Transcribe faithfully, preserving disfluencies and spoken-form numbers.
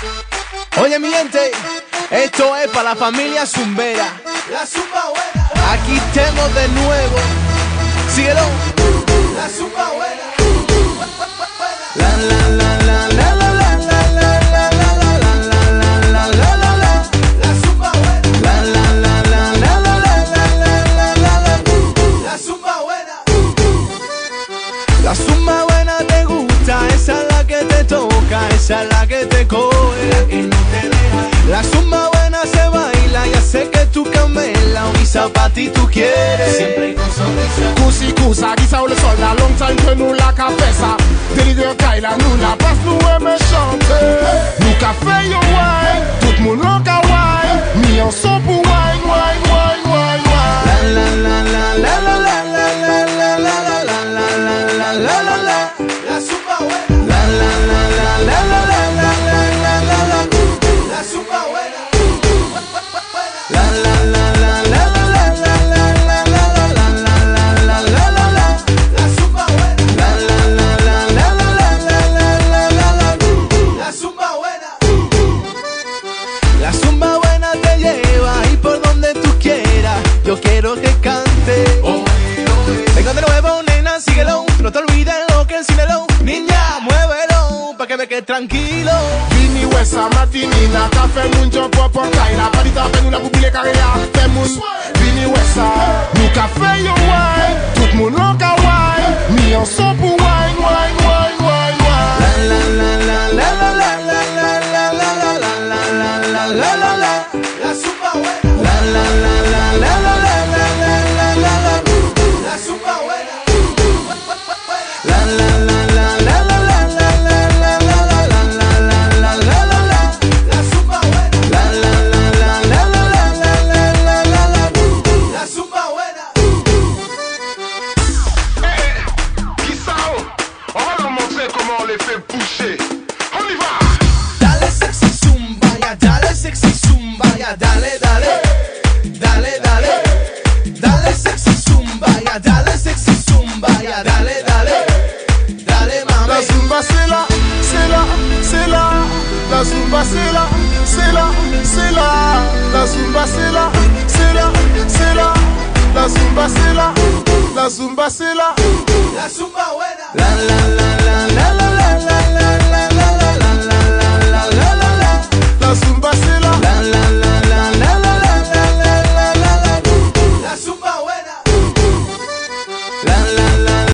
Oye mi gente, esto es para la familia zumbera. La zumba buena. Aquí estamos de nuevo. Síguelo. La zumba buena. La la la la la la la la la la la la la la la la. La zumba buena. La la la la la la la la la la la. La zumba buena. La zumba buena te gusta, esa es la que te toca, esa es la que te coge, la que no te deja. La zumba buena se baila, ya sé que tú camela, un guisa pa' ti tú quieres. Siempre hay con sonrisa. Kusi kusa, gisa ou le sol, la long time que nous la ka fè sa. Deli de Kaila, nous la passe, nous aime chanter. Nous ka fè yo wine, tout moun lan ka wine. Mi an son pou wine, wine, wine, wine, wine. La la la la la la la la la la la la la la la la la la. La zumba buena. La la la la la la la la la la la la. La zumba buena. La la la la la la la la la la la la la la la la. La zumba buena. La la la la la la la la la la la. La zumba buena. La zumba buena te lleva y por donde tú quieras. Yo quiero que cante. Venga de nuevo, nena, síguelo. No te olvides lo que enséñalo. Niña, muévelo pa' que me quede tranquilo. Vini wesa matinina, ka fè moun jump up on Kaila. Padita fè nou la pou boule karea, fè moun. Vini wesa, nou ka fè yo wine, tout moun lan ka wine. Mi an son pou wine, wine, wine, wine, wine. La la la la la la la la la la la la la la la la la. La zumba buena. La la la la la la la la la la la la. La zumba buena. La la la la la la la la la la la la la la la la la. La zumba buena. La la la la la la la la la la la la. La zumba buena. Qui ça? On va leur montrer comment on les fait bouger. On y va! Dale sexy zumba, ya dale sexy zumba, ya dale dale. Dale dale. Dale sexy zumba, ya dale sexy zumba, ya dale dale. Dale La mami. zumba c'est là, c'est là, c'est là. La zumba c'est là, c'est là, c'est là. La zumba c'est là, c'est là, c'est là. La zumba c'est là, la zumba c'est là. La zumba buena.